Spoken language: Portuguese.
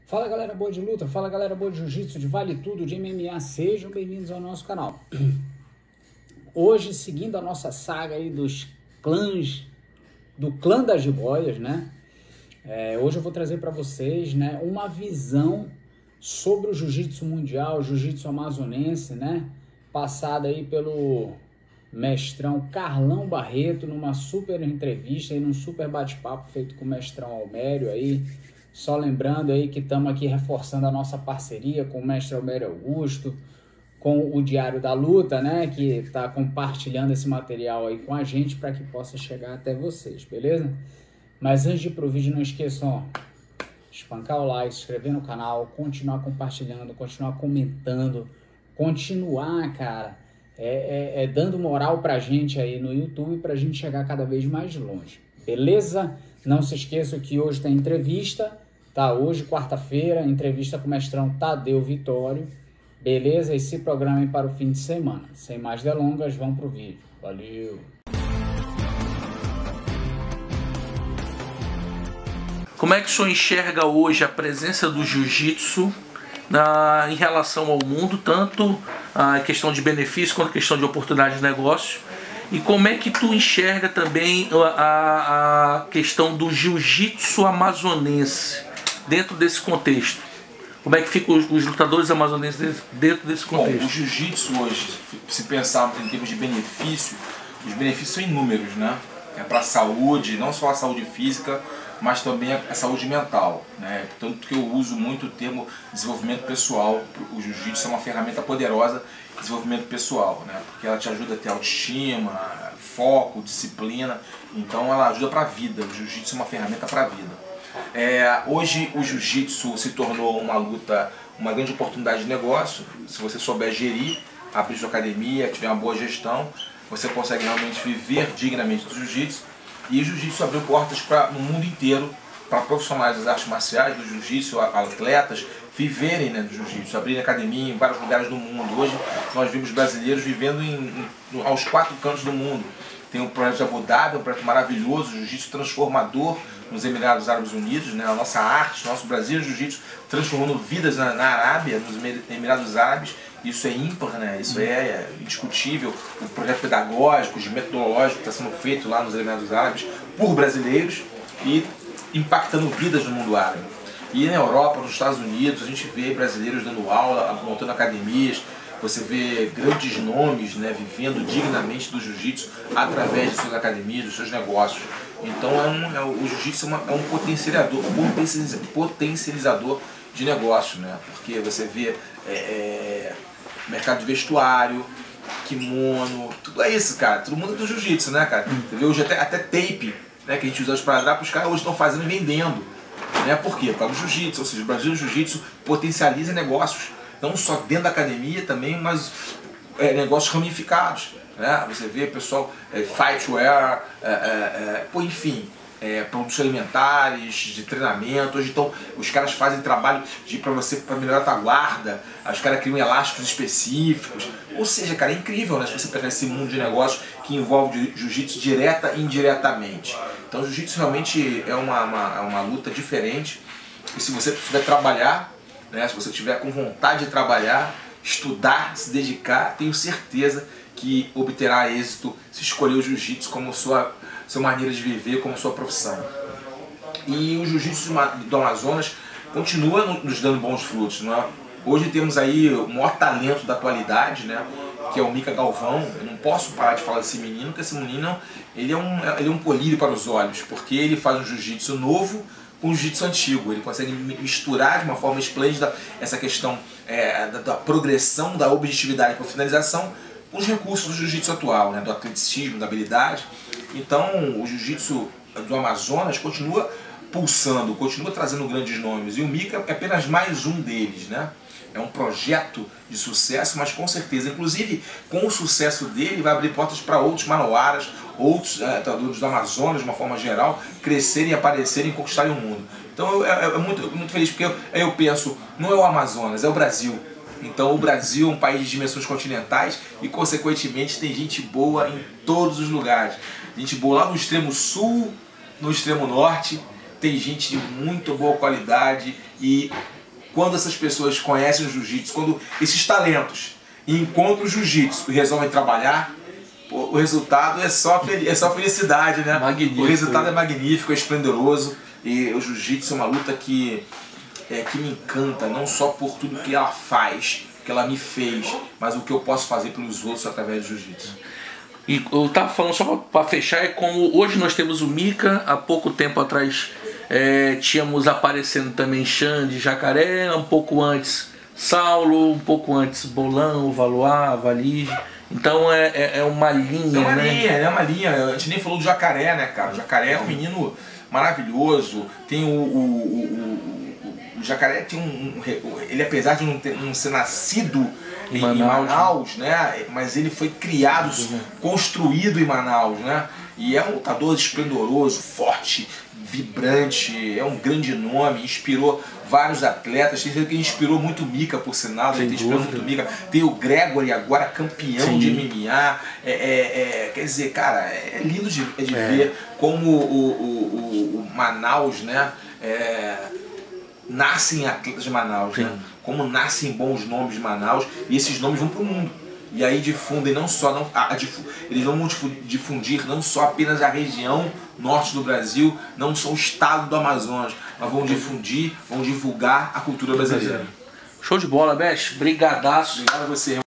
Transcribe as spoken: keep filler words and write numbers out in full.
Fala galera boa de luta, fala galera boa de jiu-jitsu, de vale tudo, de M M A, sejam bem-vindos ao nosso canal. Hoje, seguindo a nossa saga aí dos clãs, do clã das jiboias, né? É, hoje eu vou trazer para vocês, né, uma visão sobre o jiu-jitsu mundial, o jiu-jitsu amazonense, né? Passada aí pelo mestrão Carlão Barreto, numa super entrevista e num super bate-papo feito com o mestrão Almério aí. Só lembrando aí que estamos aqui reforçando a nossa parceria com o mestre Almério Augusto, com o Diário da Luta, né, que está compartilhando esse material aí com a gente para que possa chegar até vocês, beleza? Mas antes de ir pro vídeo, não esqueçam, ó, espancar o like, se inscrever no canal, continuar compartilhando, continuar comentando, continuar, cara, é, é, é dando moral pra gente aí no YouTube pra gente chegar cada vez mais longe, beleza? Não se esqueçam que hoje tem entrevista, tá? Hoje, quarta-feira, entrevista com o mestrão Tadeu Vitório, beleza? E se programem para o fim de semana. Sem mais delongas, vamos pro vídeo. Valeu! Como é que o senhor enxerga hoje a presença do jiu-jitsu em relação ao mundo, tanto a questão de benefício quanto a questão de oportunidade de negócio? E como é que tu enxerga também a, a questão do jiu-jitsu amazonense dentro desse contexto? Como é que ficam os, os lutadores amazonenses dentro desse contexto? Bom, o jiu-jitsu hoje, se pensar em termos de benefício, os benefícios são inúmeros, né? É para a saúde, não só a saúde física, mas também a saúde mental, né? Tanto que eu uso muito o termo desenvolvimento pessoal. O jiu-jitsu é uma ferramenta poderosa de desenvolvimento pessoal, né? Porque ela te ajuda a ter autoestima, foco, disciplina. Então ela ajuda para a vida. O jiu-jitsu é uma ferramenta para a vida. É, hoje o jiu-jitsu se tornou uma luta, uma grande oportunidade de negócio. Se você souber gerir, abrir sua academia, tiver uma boa gestão, você consegue realmente viver dignamente do jiu-jitsu. E o jiu-jitsu abriu portas pra, no mundo inteiro para profissionais das artes marciais, do jiu-jitsu, atletas, viverem, né, do jiu-jitsu, abrirem academia em vários lugares do mundo. Hoje nós vimos brasileiros vivendo em, em, aos quatro cantos do mundo. Tem um projeto de Abu Dhabi, um projeto maravilhoso, jiu-jitsu transformador nos Emirados Árabes Unidos, né, a nossa arte, nosso Brasil jiu-jitsu transformando vidas na, na Arábia, nos Emirados Árabes. Isso é ímpar, né? Isso é, é indiscutível. O projeto pedagógico, de metodológico que está sendo feito lá nos Emirados Árabes por brasileiros e impactando vidas no mundo árabe. E na Europa, nos Estados Unidos, a gente vê brasileiros dando aula, montando academias. Você vê grandes nomes, né, vivendo dignamente do jiu-jitsu através de suas academias, dos seus negócios. Então é um, é, o jiu-jitsu é, uma, é um potencializador, potencializador de negócio, né? Porque você vê é, é, mercado de vestuário, kimono, tudo é isso, cara. Todo mundo é do jiu-jitsu, né, cara? Você vê hoje até, até tape, né, que a gente usa os para os caras hoje estão fazendo e vendendo. Né? Por quê? Por causa do jiu-jitsu. Ou seja, o Brasil Jiu-Jitsu potencializa negócios, não só dentro da academia também, mas é, negócios ramificados. Né? Você vê pessoal, é, fightwear, é, é, é, pô, enfim, é, produtos alimentares, de treinamento. Hoje então os caras fazem trabalho para você, para melhorar a tua guarda, os caras criam elásticos específicos. Ou seja, cara, é incrível, né, se você pegar esse mundo de negócios que envolve jiu-jitsu direta e indiretamente. Então o jiu-jitsu realmente é uma, uma, uma luta diferente. E se você tiver trabalhar, né, se você tiver com vontade de trabalhar, estudar, se dedicar, tenho certeza que obterá êxito se escolher o jiu-jitsu como sua, sua maneira de viver, como sua profissão. E o jiu-jitsu do Amazonas continua nos dando bons frutos. Não é? Hoje temos aí o maior talento da atualidade, né, que é o Mica Galvão. Eu não posso parar de falar desse menino, porque esse menino ele é, um, ele é um colírio para os olhos, porque ele faz um jiu-jitsu novo com o jiu-jitsu antigo. Ele consegue misturar de uma forma esplêndida essa questão é, da, da progressão, da objetividade para a finalização, com os recursos do jiu-jitsu atual, né, do atleticismo, da habilidade. Então o jiu-jitsu do Amazonas continua pulsando, continua trazendo grandes nomes, e o Mica é apenas mais um deles, né? É um projeto de sucesso, mas com certeza, inclusive com o sucesso dele, vai abrir portas para outros manauaras, outros é, lutadores do Amazonas, de uma forma geral, crescerem, aparecerem e conquistarem o mundo. Então eu, eu, eu muito, muito feliz, porque eu, eu penso, não é o Amazonas, é o Brasil. Então o Brasil é um país de dimensões continentais e, consequentemente, tem gente boa em todos os lugares. Gente boa lá no extremo sul, no extremo norte, tem gente de muito boa qualidade e quando essas pessoas conhecem o jiu-jitsu, quando esses talentos encontram o jiu-jitsu e resolvem trabalhar, pô, o resultado é só, é só felicidade, né? Magnífico. O resultado é magnífico, é esplendoroso. E o jiu-jitsu é uma luta que, é, que me encanta, não só por tudo que ela faz, que ela me fez, mas o que eu posso fazer pelos outros através do jiu-jitsu. E eu tava falando só para fechar, é como hoje nós temos o Mika, há pouco tempo atrás é, tínhamos aparecendo também Xande, Jacaré, um pouco antes Saulo, um pouco antes Bolão, Valois, Valige. Então é, é, é uma linha, é uma né? linha, é uma linha. A gente nem falou do Jacaré, né, cara? O Jacaré é um menino maravilhoso. Tem o, o, o, o, o Jacaré tem um, um. Ele, apesar de não, ter, não ser nascido em Manaus, em Manaus, né? Mas ele foi criado, construído em Manaus, né? E é um lutador esplendoroso, forte, vibrante, é um grande nome, inspirou vários atletas. Tem que inspirou muito o Mika, por sinal, ele inspirou muito o Mika. Tem o Gregory, agora campeão Sim. de M M A. É, é, é, quer dizer, cara, é lindo de, de é. ver como o, o, o, o Manaus, né? É, nascem atletas de Manaus, Sim. né? Como nascem bons nomes de Manaus, e esses nomes vão para o mundo. E aí difundem não só, não, a, a, eles vão difundir não só apenas a região norte do Brasil, não só o estado do Amazonas, mas vão difundir, vão divulgar a cultura brasileira. Show de bola, Beth. Brigadaço. Obrigado a você, irmão.